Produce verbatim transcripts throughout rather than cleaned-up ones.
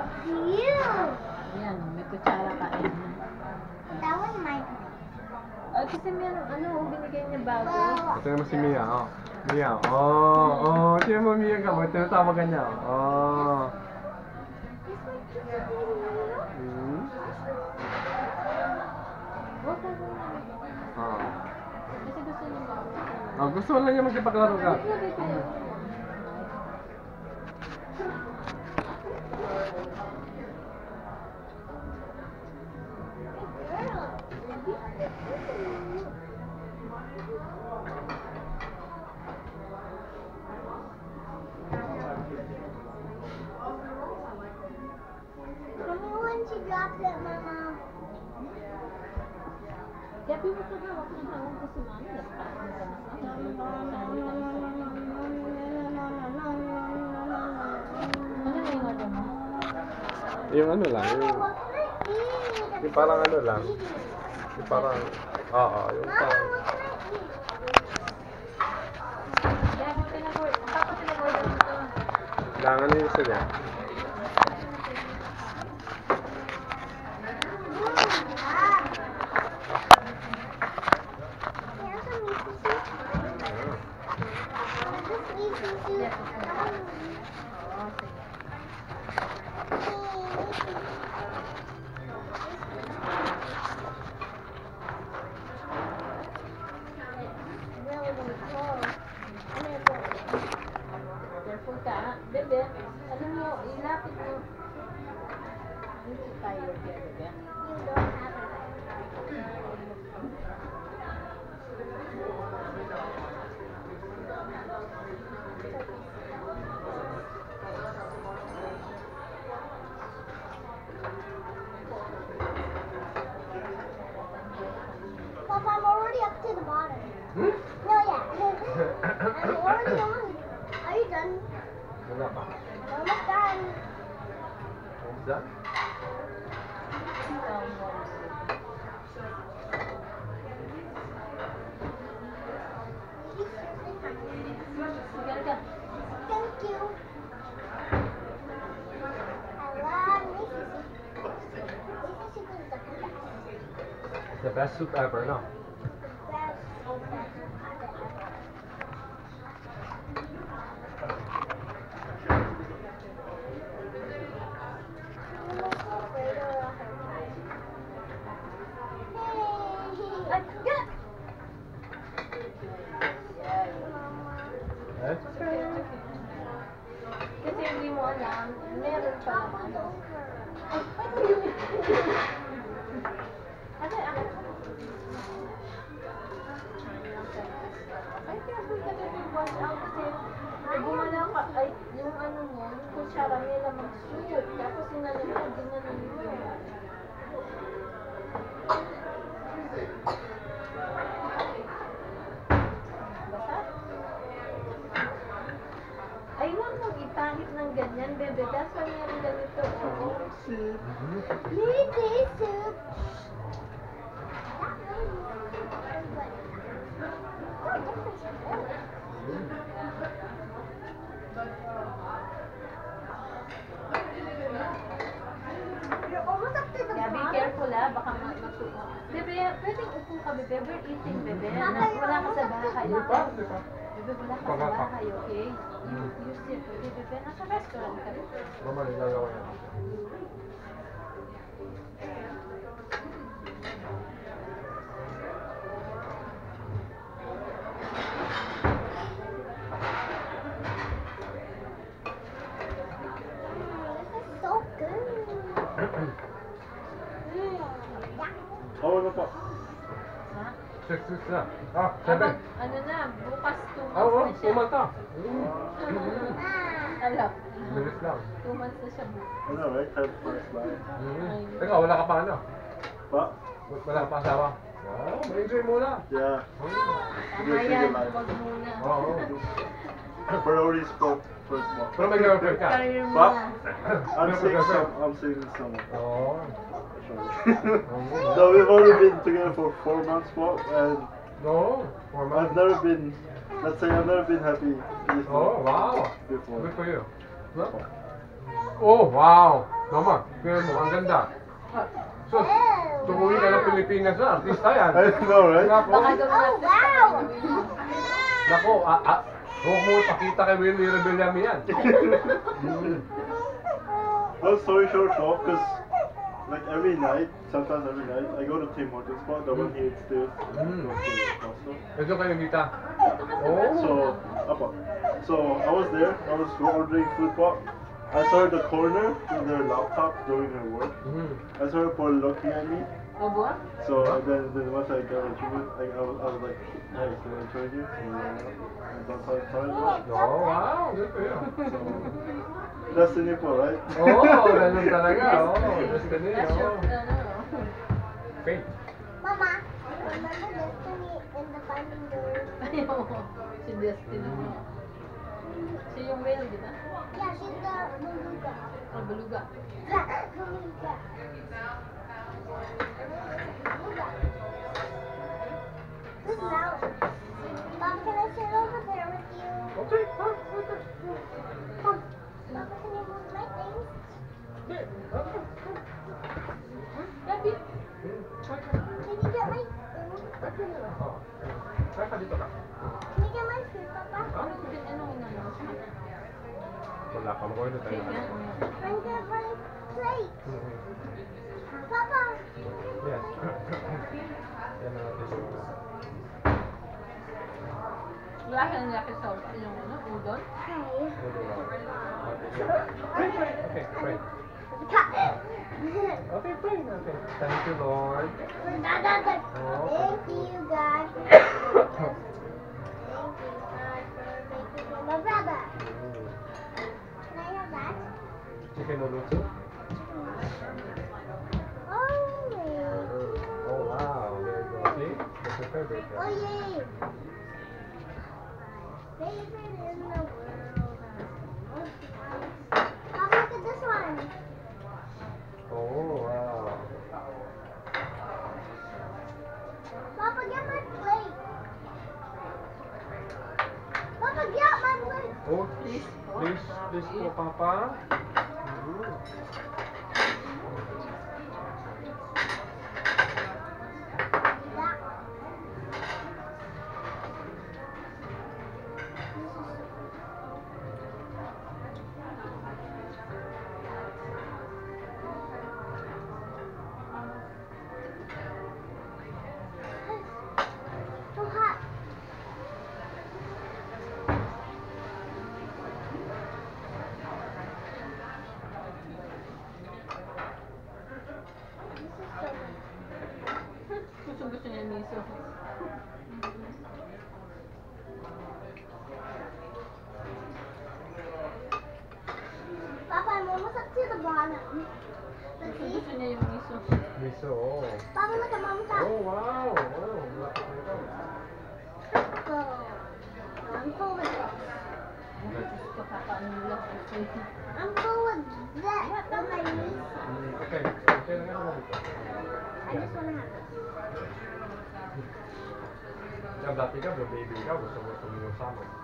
Yan, may kutsara kain na. That was my plate. Ah, kasi meron, ano, binigay niya bago. Ito naman si Mia, oh. Mia, oh, oh, tiyan mo Mia ka, ba't tinatawag ka niya? Oh. Hmm? Huwag ka doon. Oh. Kasi gusto niya bago. Oh, gusto lang niya magkipaglaro ka. Tell me when she drops it, Mama. Kaya pinuto na, huwag na hawag ko si Mami. Ano na yung order mo? Yung ano lang, yung, What can I eat? yung parang ano lang. Yung parang, oo, yung Mama, parang, what can I eat? Kaya kung pinag-order, tapos pinag-order mo ito. lang ano yung gusto niya. Careful ka, ha? Bebe, ano mo, ilapit mo. Hindi tayo, bebe. Papa, I'm already up to the bottom. Hmm? No, yeah. I'm already on. Are you done? Wala pa. Almost done. Almost done? Thank you. I love Mississippi. Mississippi is the best. The best soup ever, no? Best. That's okay. Kasi hindi mo alam, meron pa naman. Ate, ako. Ay, careful ka na yung watch out kasi gumalaw ka, ay, yung ano mo, yung kutsara may lamang soup. Tapos sinanong mo, ginanong mo. Basta? Ay, huwag mong itahit ng ganyan, bebe. That's why meron ganito. Oh, soup. Maybe soup. You're almost up to the Kaya be bottom. careful ha, baka matuwa. Bebe, pwedeng upo ka, bebe. We're eating, bebe. Na, wala ka sa bahay. Hindi pa, hindi pa. Bebe, wala ka sa bahay, okay? You, you sit, okay, bebe? Nasa restaurant ka, bebe. Mama, nilalawa yan. This is so good. Mm, yeah. Oh, ano pa? Ha? Six, six na. Ah, seven. Abang, ano na, bukas two Ah, oo, months na siya. two months na. Mm. Ah. Alam, Bilis lang. two months na siya bukas. I know, right? Time flies by. Mm. Teka, wala ka pa ano? But, Wala ka pa asawa? Wow, ma-enjoy muna. yeah. Mamaya, huwag muna. Oo. Priorities for first one. Pero may girlfriend ka? Career mo But, na. I'm Never seeing girlfriend. some, I'm seeing someone. Oo. No, we've only been together for four months, what? And No, four I've months. never been, let's say I've never been happy this Oh, long wow. before. Good for you. No? Oh, wow. Mama, kaya mo, ang ganda. Sus, tumuwi ka ng Pilipinas na, artista yan. I know, right? Nako, Baka gawin Oh, natin wow! nako, ah, ah, huwag mo ipakita kay Willie Rebellami yan. Long story short, short, because like every night, sometimes every night, I go to Tim Hortons spot, the one here upstairs. Mm. Go to Costco. Ito kayo kita. Ito kasi Oh. So, apa. So I was there. I was ordering food pot. I saw her at the corner with her laptop doing her work. Mm. I saw her Paul looking at me. Obo? So and then, then once I got a treatment, I, I, was, I was like, hey, can I join you? And uh, that's how it started. Oh, wow, good for you. So, destiny po, right? Oo, oh, ganun talaga. Oo, oh, destiny. That's your, Oh. ano, Fate. Mama, remember Destiny in the Finding Dory? ayaw mo. Si Destiny mo. Siya yung whale, di ba? Yeah, she's the beluga. Ang beluga. Beluga. Beluga. Who's now? Mom, can I sit over there with you? Okay, ha? Okay. Mama, can you move my things? Okay. Okay. Gabi. Can you get my food? Oh. Saka dito ka. Can you get my food, Papa? Ano ko din, ano nga naman siya? Wala ka, makuha na tayo. Cake yan? Can you get my plate? Mhm. Papa! Yes. Yan na natin yung... Wala ka ng laki sa yung ano, udon? Hi. Okay, pray. Okay, pray natin. Thank you, Lord. Thank you, God. Thank you, God, for making me my brother. Can I have that? Chicken noodle soup? Oh, Oh, wow. There you go. See? That's your favorite. oh yay! Favorite in the world. Papa, look at this one. Oh, wow. Papa, get my plate. Papa, get my plate. Oh, please, please, please po, Papa. Mm. That so hot. Gusto gusto niya miso. Papa, I'm almost up to the bottom. Let's Gusto see. gusto niya yung miso. Miso, oh. Papa, look at mom's house. Oh, wow. Oh, lapit na ito. So, I'm full with this. Gusto kakaano nila. I'm full with that. With my niece. Mm, okay. Okay lang ako dito. I just want to have this. Kaya dati ka, the baby ka, gusto mo tumulong sa amin.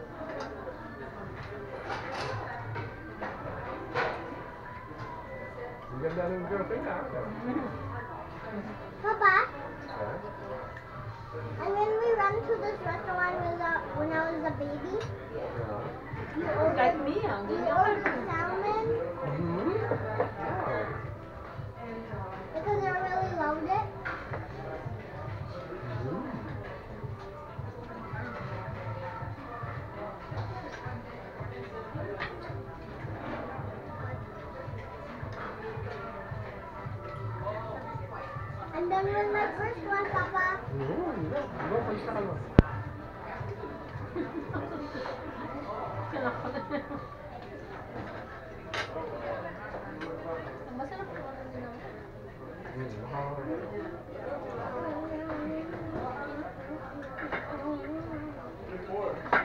Ang ganda ng girlfriend na. Papa, Okay. and when we ran to this restaurant when, I- when I was a baby, Yeah. you ordered, Like me, ang you ganyan. ordered salmon Mm-hmm. Wow. because I really loved it. Mm. And then when my first one, Papa, Mm, no, no, palis ka lang. Ang masarap ko ano nila. Mm, wow. oh,